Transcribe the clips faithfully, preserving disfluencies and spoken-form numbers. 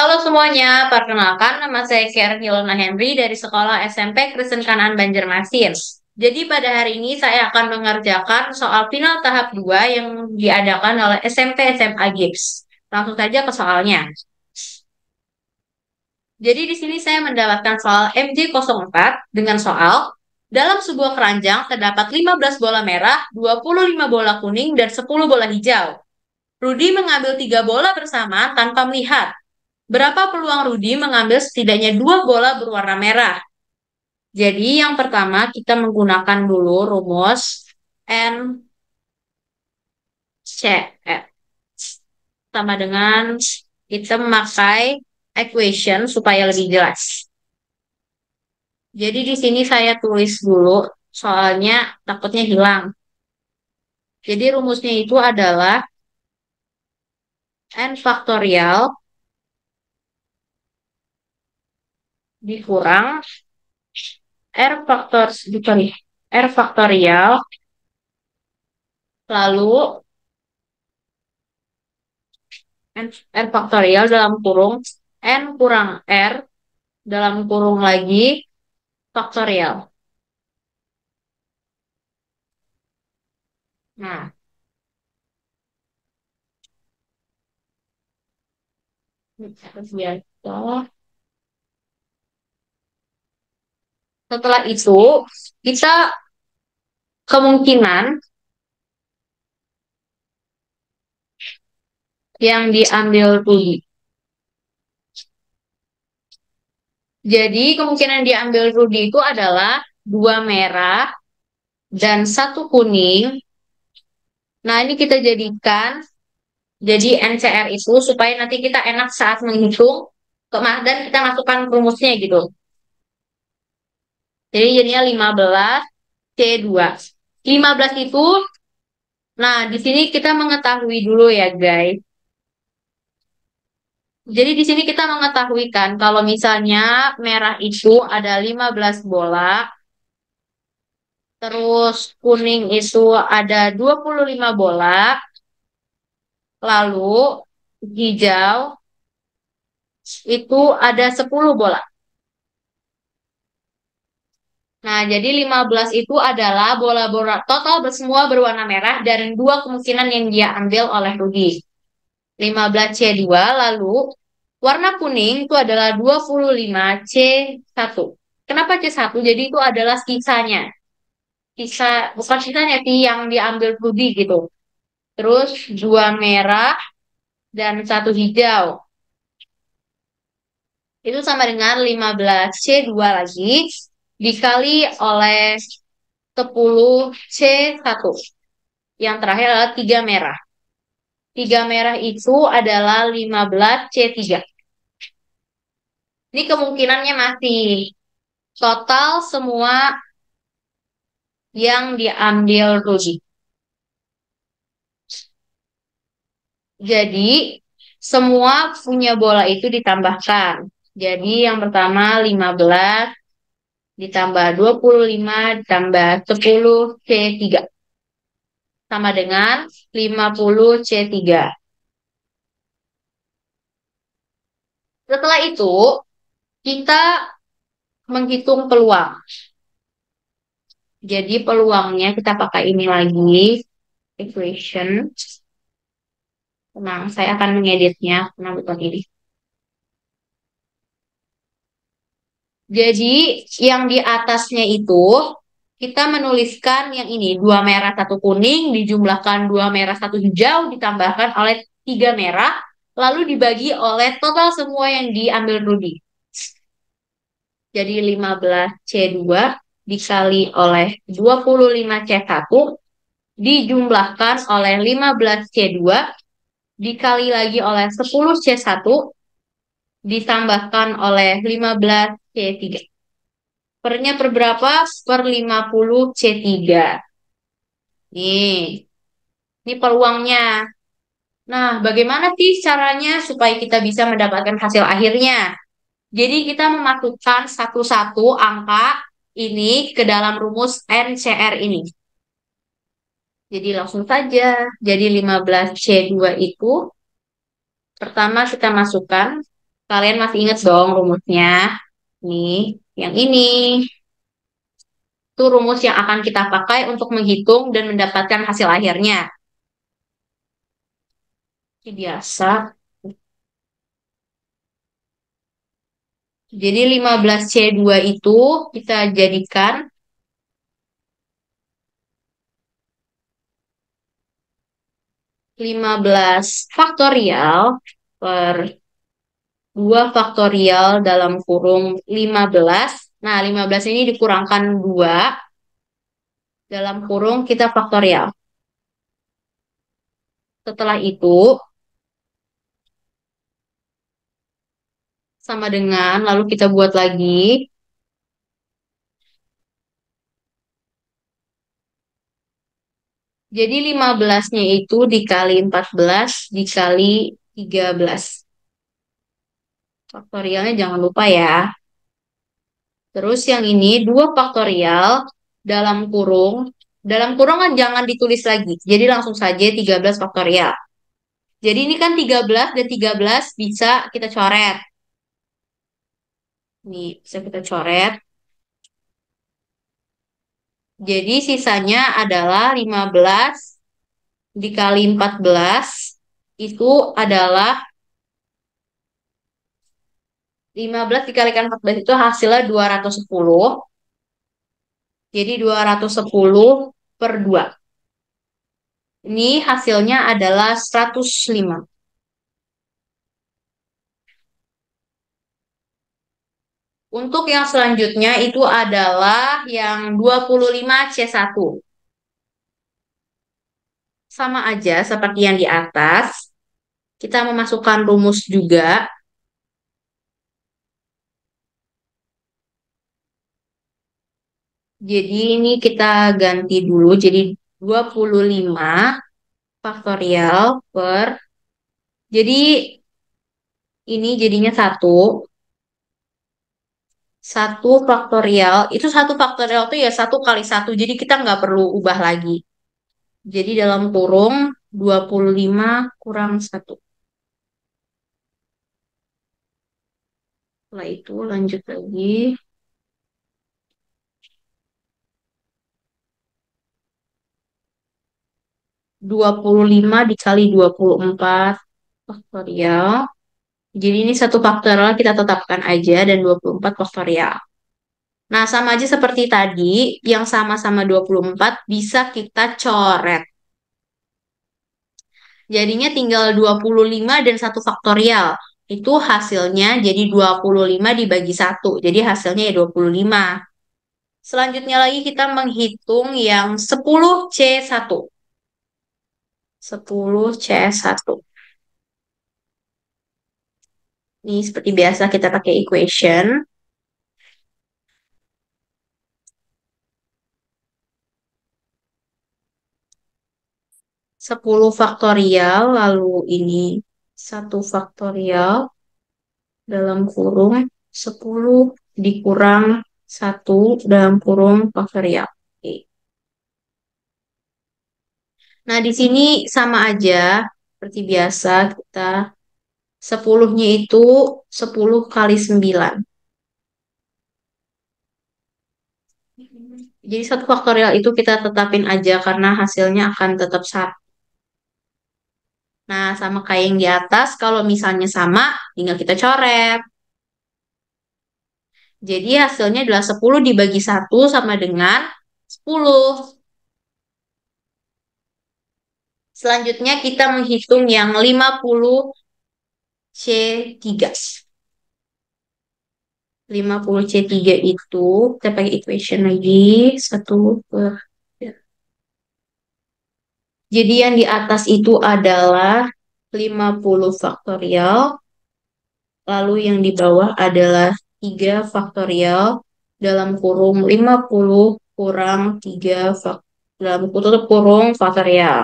Halo semuanya, perkenalkan nama saya Karen Yolona Henry dari Sekolah S M P Kristen Kanaan Banjarmasin. Jadi pada hari ini saya akan mengerjakan soal final tahap dua yang diadakan oleh S M P S M A Gips. Langsung saja ke soalnya. Jadi di sini saya mendapatkan soal M J nol empat dengan soal dalam sebuah keranjang terdapat lima belas bola merah, dua puluh lima bola kuning, dan sepuluh bola hijau. Rudi mengambil tiga bola bersama tanpa melihat. Berapa peluang Rudi mengambil setidaknya dua bola berwarna merah? Jadi yang pertama kita menggunakan dulu rumus N C F sama dengan kita memakai equation supaya lebih jelas. Jadi di sini saya tulis dulu soalnya takutnya hilang. Jadi rumusnya itu adalah N faktorial dikurang R faktor dikali R faktorial lalu N, N faktorial dalam kurung N kurang R dalam kurung lagi faktorial. Nah, biasa. Setelah itu, kita kemungkinan yang diambil Rudi. Jadi, kemungkinan diambil Rudi itu adalah dua merah dan satu kuning. Nah, ini kita jadikan jadi N C R itu supaya nanti kita enak saat menghitung dan kita masukkan rumusnya gitu. Jadi jadinya lima belas C dua. lima belas itu, nah di sini kita mengetahui dulu ya guys. Jadi di sini kita mengetahui kan kalau misalnya merah itu ada lima belas bola, terus kuning itu ada dua puluh lima bola, lalu hijau itu ada sepuluh bola. Nah, jadi lima belas itu adalah bola-bola total semua berwarna merah dan dua kemungkinan yang dia ambil oleh Rudi. lima belas C dua, lalu warna kuning itu adalah dua puluh lima C satu. Kenapa C satu? Jadi itu adalah sisanya. Sisa, bukan sisanya sih yang diambil Rudi gitu. Terus dua merah dan satu hijau. Itu sama dengan lima belas C dua lagi dikali oleh sepuluh C satu. Yang terakhir adalah tiga merah. Tiga merah itu adalah lima belas C tiga. Ini kemungkinannya masih total semua yang diambil Rudi. Jadi, semua punya bola itu ditambahkan. Jadi, yang pertama lima belas ditambah dua puluh lima ditambah sepuluh C tiga. Sama dengan lima puluh C tiga. Setelah itu, kita menghitung peluang. Jadi peluangnya kita pakai ini lagi, equation. Tenang, saya akan mengeditnya. Tenang, betul ini. Jadi yang di atasnya itu kita menuliskan yang ini, dua merah, satu kuning, dijumlahkan dua merah, satu hijau, ditambahkan oleh tiga merah, lalu dibagi oleh total semua yang diambil Rudi. Jadi lima belas C dua dikali oleh dua puluh lima C satu dijumlahkan oleh lima belas C dua dikali lagi oleh sepuluh C satu ditambahkan oleh lima belas C tiga. Pernya per berapa? Per lima puluh C tiga. Nih, ini peluangnya. Nah, bagaimana sih caranya supaya kita bisa mendapatkan hasil akhirnya? Jadi kita memasukkan satu-satu angka ini ke dalam rumus N C R ini. Jadi langsung saja. Jadi lima belas C dua itu pertama kita masukkan Kalian masih ingat dong rumusnya? Nih, yang ini. Itu rumus yang akan kita pakai untuk menghitung dan mendapatkan hasil akhirnya. Seperti biasa. Jadi lima belas c dua itu kita jadikan lima belas faktorial per dua faktorial dalam kurung lima belas. Nah, lima belas ini dikurangkan dua dalam kurung kita faktorial. Setelah itu sama dengan, lalu kita buat lagi. Jadi lima belas-nya itu dikali empat belas dikali tiga belas. Faktorialnya jangan lupa ya. Terus yang ini dua faktorial dalam kurung. Dalam kurung kan jangan ditulis lagi. Jadi langsung saja tiga belas faktorial. Jadi ini kan tiga belas dan tiga belas bisa kita coret. Nih, bisa kita coret. Jadi sisanya adalah lima belas dikali empat belas itu adalah lima belas dikalikan empat belas itu hasilnya dua ratus sepuluh. Jadi dua ratus sepuluh per dua. Ini hasilnya adalah seratus lima. Untuk yang selanjutnya itu adalah yang dua puluh lima c satu. Sama aja seperti yang di atas. Kita memasukkan rumus juga. Jadi ini kita ganti dulu. Jadi dua puluh lima faktorial per. Jadi ini jadinya satu. Satu faktorial. Itu satu faktorial itu ya satu kali satu. Jadi kita nggak perlu ubah lagi. Jadi dalam kurung dua puluh lima kurang satu. Setelah itu lanjut lagi. Dua puluh lima dikali dua puluh empat faktorial. Jadi ini satu faktorial kita tetapkan aja dan dua puluh empat faktorial. Nah, sama aja seperti tadi, yang sama-sama dua puluh empat bisa kita coret. Jadinya tinggal dua puluh lima dan satu faktorial. Itu hasilnya jadi dua puluh lima dibagi satu. Jadi hasilnya ya dua puluh lima. Selanjutnya lagi kita menghitung yang sepuluh c satu. sepuluh c satu. Ini seperti biasa kita pakai equation. Sepuluh faktorial, lalu ini satu faktorial dalam kurung sepuluh dikurang satu dalam kurung faktorial. Oke. Nah, di sini sama aja seperti biasa kita sepuluh-nya itu sepuluh kali sembilan. Jadi satu faktorial itu kita tetapin aja karena hasilnya akan tetap satu. Nah, sama kayak yang di atas, kalau misalnya sama, tinggal kita coret. Jadi hasilnya adalah sepuluh dibagi satu sama dengan sepuluh. Selanjutnya kita menghitung yang lima puluh c tiga. lima puluh c tiga itu, kita pakai equation lagi, satu per. Jadi yang di atas itu adalah lima puluh faktorial, lalu yang di bawah adalah tiga faktorial dalam kurung lima puluh kurang tiga fak dalam tutup kurung faktorial.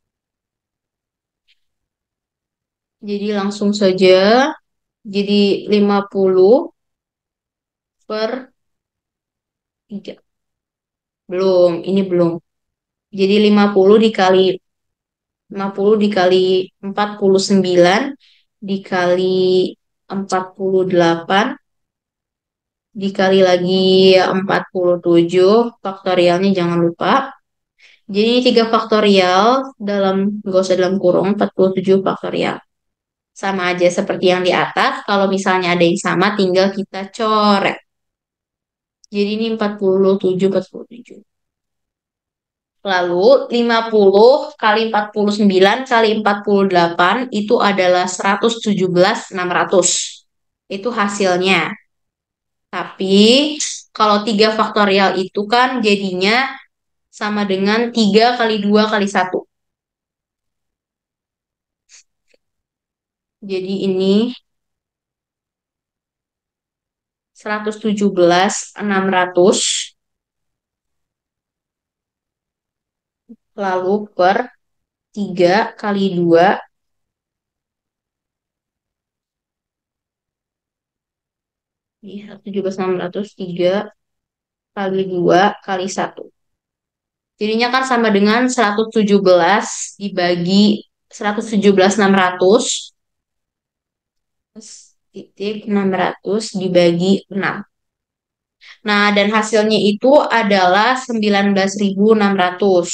Jadi langsung saja jadi lima puluh per tiga. Belum, ini belum. Jadi lima puluh dikali lima puluh dikali empat puluh sembilan dikali empat puluh delapan dikali lagi empat puluh tujuh, faktorialnya jangan lupa. Jadi ini tiga faktorial dalam, nggak usah dalam kurung, empat puluh tujuh faktorial. Sama aja seperti yang di atas, kalau misalnya ada yang sama tinggal kita coret. Jadi ini empat puluh tujuh, empat puluh tujuh. Lalu lima puluh kali empat puluh sembilan kali empat puluh delapan itu adalah seratus tujuh belas ribu enam ratus. Itu hasilnya. Tapi kalau tiga faktorial itu kan jadinya sama dengan tiga kali dua kali satu. Jadi ini seratus tujuh belas ribu enam ratus lalu per tiga kali dua, ini seratus tujuh belas ribu enam ratus, tiga kali dua kali satu. Jadinya kan sama dengan seratus tujuh belas dibagi seratus tujuh belas ribu enam ratus titik enam ratus dibagi enam. Nah, dan hasilnya itu adalah sembilan belas ribu enam ratus.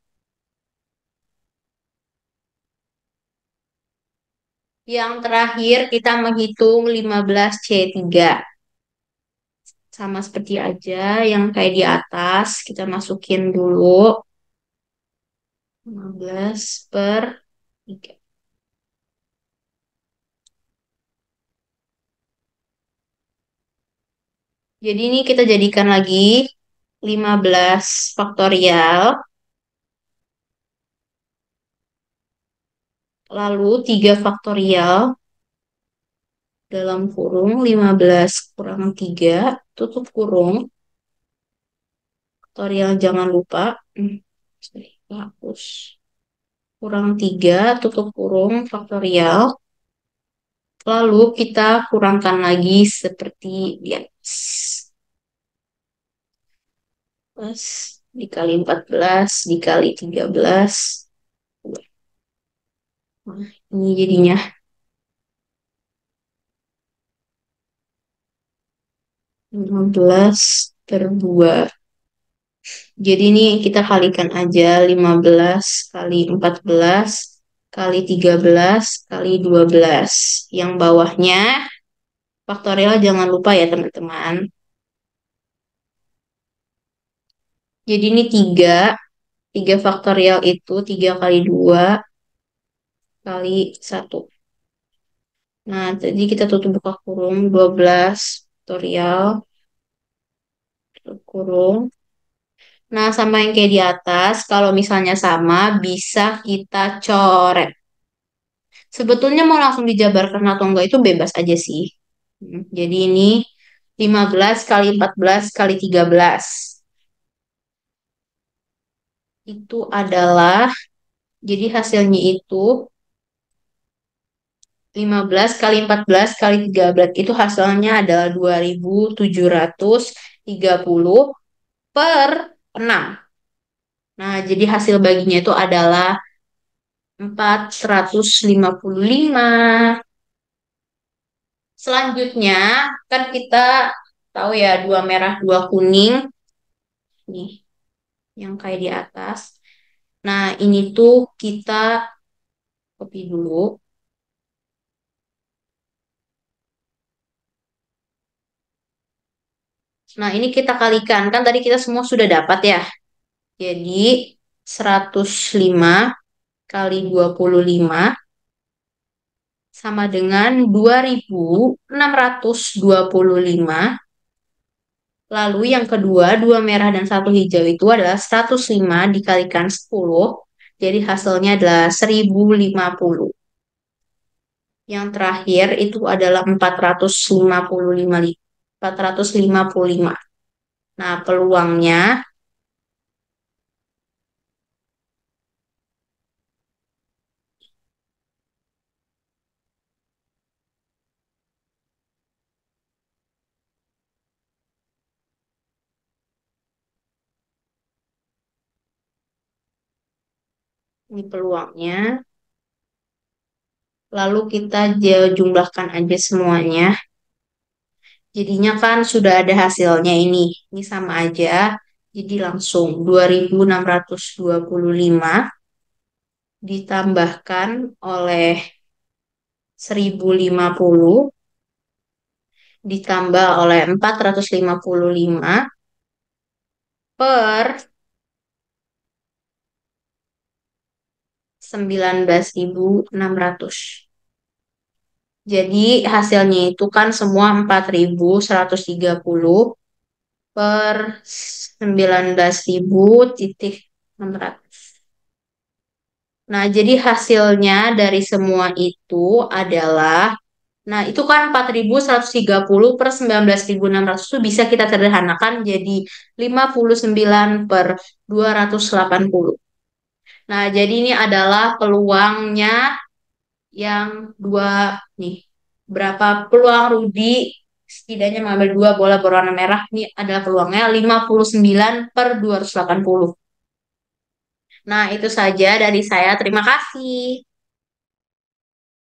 Yang terakhir kita menghitung lima belas C tiga. Sama seperti aja yang kayak di atas, kita masukin dulu lima belas per tiga. Jadi ini kita jadikan lagi lima belas faktorial, lalu tiga faktorial dalam kurung lima belas kurang tiga, tutup kurung, faktorial jangan lupa, hmm, sorry, hapus, kurang tiga, tutup kurung, faktorial, lalu kita kurangkan lagi seperti di atas. Plus dikali empat belas dikali tiga belas. Nah, ini jadinya lima belas per dua. Jadi ini kita kalikan aja lima belas kali empat belas kali tiga belas kali dua belas. Yang bawahnya faktorial jangan lupa ya teman-teman. Jadi ini tiga, tiga faktorial itu tiga kali dua kali satu. Nah, tadi kita tutup buka kurung dua belas faktorial, tutup kurung. Nah, sama yang kayak di atas, kalau misalnya sama, bisa kita coret. Sebetulnya mau langsung dijabarkan atau enggak itu bebas aja sih. Hmm, Jadi ini lima belas kali empat belas kali tiga belas. Itu adalah, jadi hasilnya itu lima belas kali empat belas kali tiga belas. Itu hasilnya adalah dua ribu tujuh ratus tiga puluh per enam. Nah, jadi hasil baginya itu adalah empat ratus lima puluh lima. Selanjutnya, kan kita tahu ya dua merah, dua kuning. Nih, yang kayak di atas. Nah, ini tuh kita copy dulu. Nah, ini kita kalikan. Kan tadi kita semua sudah dapat ya. Jadi, seratus lima kali dua puluh lima sama dengan dua ribu enam ratus dua puluh lima. Lalu yang kedua, dua merah dan satu hijau itu adalah seratus lima dikalikan sepuluh. Jadi hasilnya adalah seribu lima puluh. Yang terakhir itu adalah empat ratus lima puluh lima. empat ratus lima puluh lima. Nah, peluangnya ini peluangnya Lalu kita j- jumlahkan aja semuanya. Jadinya kan sudah ada hasilnya ini. Ini sama aja. Jadi langsung dua ribu enam ratus dua puluh lima ditambahkan oleh seribu lima puluh ditambah oleh empat ratus lima puluh lima per sembilan belas ribu enam ratus. Jadi hasilnya itu kan semua empat ribu seratus tiga puluh per sembilan belas ribu titik enam ratus. Nah, jadi hasilnya dari semua itu adalah, nah itu kan empat ribu seratus tiga puluh per sembilan belas ribu enam ratus itu bisa kita sederhanakan jadi lima puluh sembilan per dua ratus delapan puluh. Nah, jadi ini adalah peluangnya yang dua nih. Berapa peluang Rudi setidaknya mengambil dua bola berwarna merah? Ini adalah peluangnya lima puluh sembilan per dua ratus delapan puluh. Nah, itu saja dari saya. Terima kasih.